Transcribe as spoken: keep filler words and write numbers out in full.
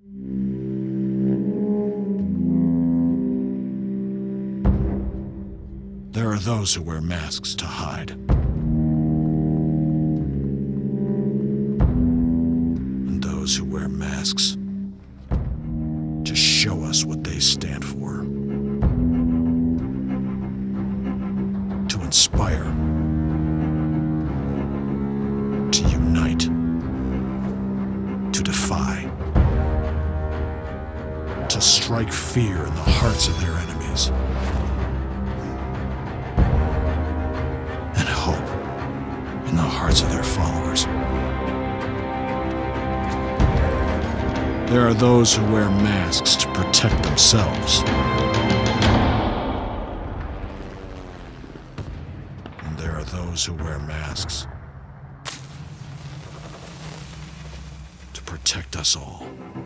There are those who wear masks to hide. And those who wear masks to show us what they stand for. To inspire. To unite. To defy. To strike fear in the hearts of their enemies. And hope in the hearts of their followers. There are those who wear masks to protect themselves. And there are those who wear masks to protect us all.